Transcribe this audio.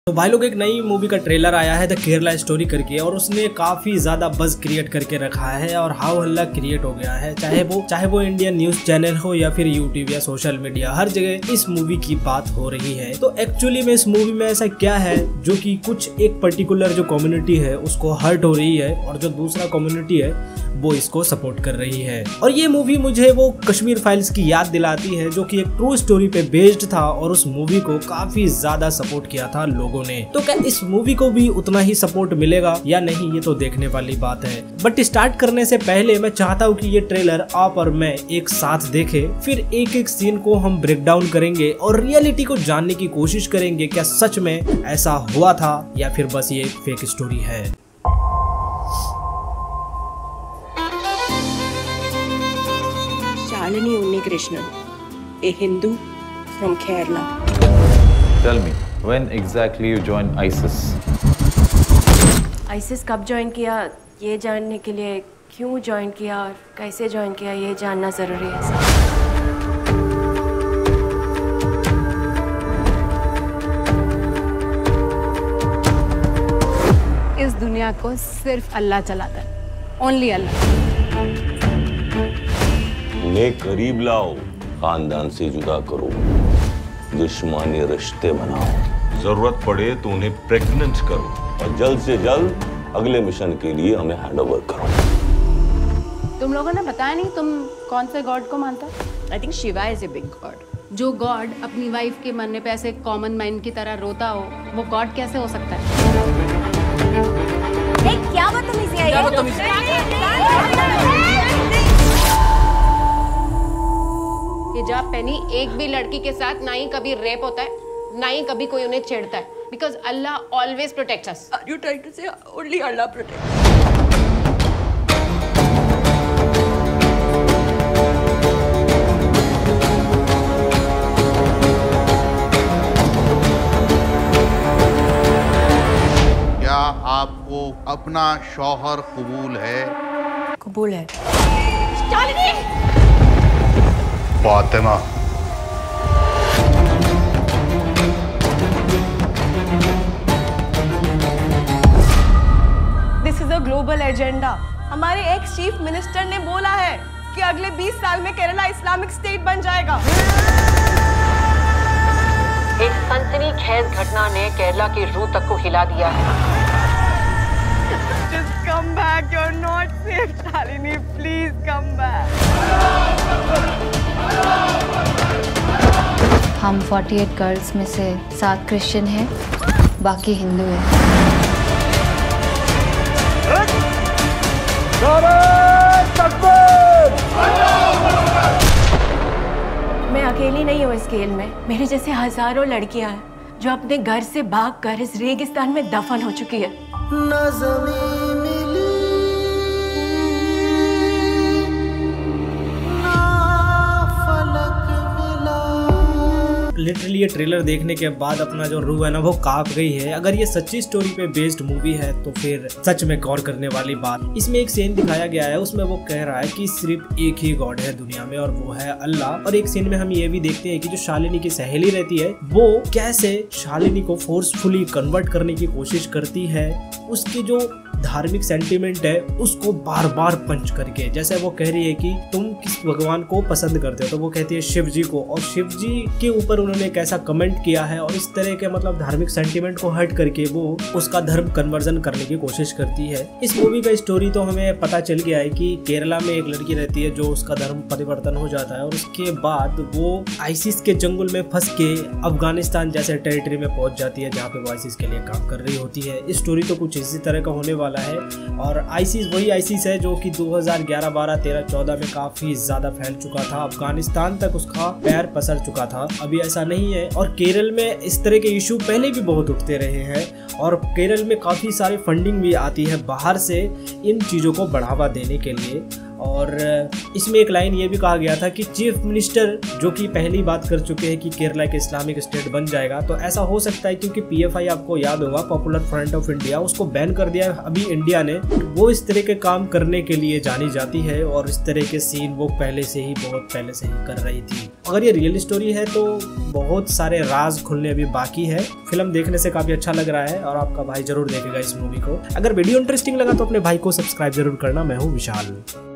तो भाई लोग एक नई मूवी का ट्रेलर आया है द केरला स्टोरी करके, और उसने काफी ज्यादा बज क्रिएट करके रखा है और हाव हल्ला क्रिएट हो गया है। चाहे वो इंडियन न्यूज चैनल हो या फिर यूट्यूब या सोशल मीडिया, हर जगह इस मूवी की बात हो रही है। तो एक्चुअली में इस मूवी में ऐसा क्या है जो कि कुछ एक पर्टिकुलर जो कम्युनिटी है उसको हर्ट हो रही है और जो दूसरा कम्युनिटी है वो इसको सपोर्ट कर रही है। और ये मूवी मुझे वो कश्मीर फाइल्स की याद दिलाती है जो कि एक ट्रू स्टोरी पे बेस्ड था और उस मूवी को काफी ज्यादा सपोर्ट किया था लोगों ने। तो क्या इस मूवी को भी उतना ही सपोर्ट मिलेगा या नहीं, ये तो देखने वाली बात है। बट स्टार्ट करने से पहले मैं चाहता हूँ कि ये ट्रेलर आप और मैं एक साथ देखें, फिर एक एक सीन को हम ब्रेक डाउन करेंगे और रियलिटी को जानने की कोशिश करेंगे क्या सच में ऐसा हुआ था या फिर बस ये फेक स्टोरी है। Shalini Unnikrishnan, a Hindu from Kerala. Tell me, when exactly you joined ISIS? ISIS कब ज्वाइन किया ये जानने के लिए, क्यों ज्वाइन किया और कैसे ज्वाइन किया ये जानना ज़रूरी है सर। इस दुनिया को सिर्फ अल्लाह चलाता है, ओनली अल्लाह। उन्हें करीब लाओ, खानदान से जुदा करो, दुश्मनी रिश्ते बनाओ, जरूरत पड़े तो उन्हें प्रेग्नेंट करो और जल्द से जल्द अगले मिशन के लिए हमें हैंडओवर करो। तुम लोगों ने बताया नहीं तुम कौन से गॉड को मानता? I think Shiva is a big god. जो गॉड अपनी वाइफ के मरने पे ऐसे कॉमन मैन की तरह रोता हो, वो गॉड कैसे हो सकता है? क्या बदतमीजी है हिजाब पहनी एक भी लड़की के साथ ना ही कभी रेप होता है, ना ही कभी कोई उन्हें छेड़ता है, because Allah always protects us. Are you trying to say only Allah protects? क्या आपको अपना शौहर कबूल है? कबूल है। Fatima, this is a global agenda. हमारे एक्स चीफ मिनिस्टर ने बोला है कि अगले 20 साल में केरला इस्लामिक स्टेट बन जाएगा। एक सनसनीखेज घटना ने केरला की रूह तक को हिला दिया है। Just come back, you're not safe, Shalini. Please come back. हम 48 गर्ल्स में से 7 क्रिश्चियन हैं, बाकी हिंदू हैं। मैं अकेली नहीं हूँ इस खेल में, मेरे जैसे हजारों लड़कियां हैं जो अपने घर से भागकर इस रेगिस्तान में दफन हो चुकी है। लिटरली ये ट्रेलर देखने के बाद अपना जो रूह है ना वो कांप गई है। अगर ये सच्ची स्टोरी पे बेस्ड मूवी है तो फिर सच में गौर करने वाली बात। इसमें एक सीन दिखाया गया है, उसमें वो कह रहा है कि सिर्फ एक ही गॉड है दुनिया में और वो है अल्लाह। और एक सीन में हम ये भी देखते हैं कि जो शालिनी की सहेली रहती है वो कैसे शालिनी को फोर्सफुली कन्वर्ट करने की कोशिश करती है, उसकी जो धार्मिक सेंटिमेंट है उसको बार बार पंच करके। जैसे वो कह रही है कि तुम किस भगवान को पसंद करते हो, तो वो कहती है शिव जी को, और शिव जी के ऊपर उन्होंने एक ऐसा कमेंट किया है और इस तरह के मतलब धार्मिक सेंटिमेंट को हट करके वो उसका धर्म कन्वर्जन करने की कोशिश करती है। इस मूवी का स्टोरी तो हमें पता चल गया है कि केरला में एक लड़की रहती है जो उसका धर्म परिवर्तन हो जाता है और उसके बाद वो आईसिस के जंगल में फंस के अफगानिस्तान जैसे टेरिटरी में पहुंच जाती है जहाँ पे वो आईसिस के लिए काम कर रही होती है। इस स्टोरी तो कुछ इसी तरह का होने वाला है और आईसिस वही आईसिस है जो कि 2011, 12, 13, 14 में काफी ज्यादा फैल चुका था, अफगानिस्तान तक उसका पैर पसर चुका था। अभी ऐसा नहीं है और केरल में इस तरह के इशू पहले भी बहुत उठते रहे हैं और केरल में काफी सारे फंडिंग भी आती है बाहर से इन चीजों को बढ़ावा देने के लिए। और इसमें एक लाइन ये भी कहा गया था कि चीफ मिनिस्टर जो कि पहली बात कर चुके हैं कि केरला एक इस्लामिक स्टेट बन जाएगा, तो ऐसा हो सकता है क्योंकि PFI आपको याद होगा, पॉपुलर फ्रंट ऑफ इंडिया, उसको बैन कर दिया अभी इंडिया ने। वो इस तरह के काम करने के लिए जानी जाती है और इस तरह के सीन वो बहुत पहले से ही कर रही थी। अगर ये रियल स्टोरी है तो बहुत सारे राज खुलने अभी बाकी है। फिल्म देखने से काफी अच्छा लग रहा है और आपका भाई जरूर देखेगा इस मूवी को। अगर वीडियो इंटरेस्टिंग लगा तो अपने भाई को सब्सक्राइब जरूर करना। मैं हूँ विशाल।